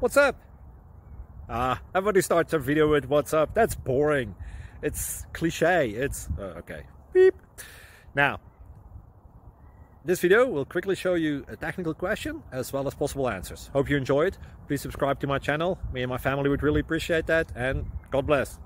What's up? Everybody starts a video with what's up. That's boring. It's cliche. It's okay. Beep. Now, this video will quickly show you a technical question as well as possible answers. Hope you enjoyed. Please subscribe to my channel. Me and my family would really appreciate that, and God bless.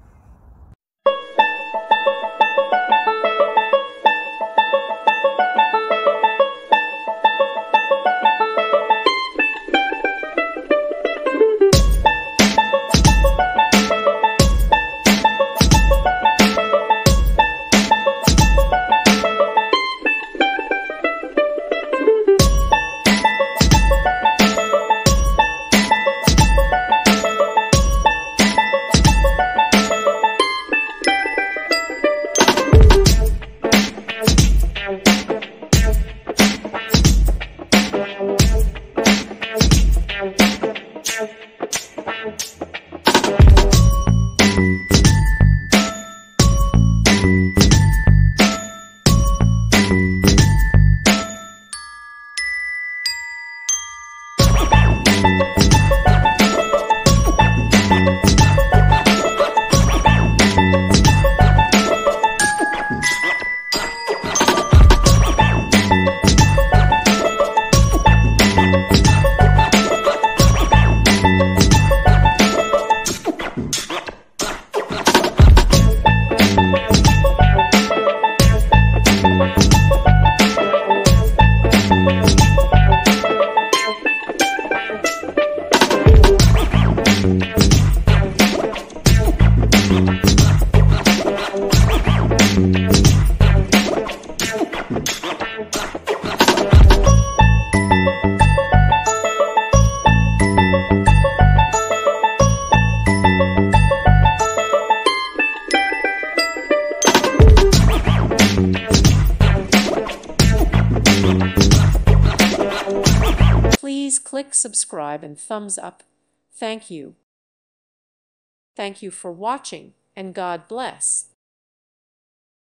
Please click subscribe and thumbs up. Thank you. Thank you for watching, and God bless.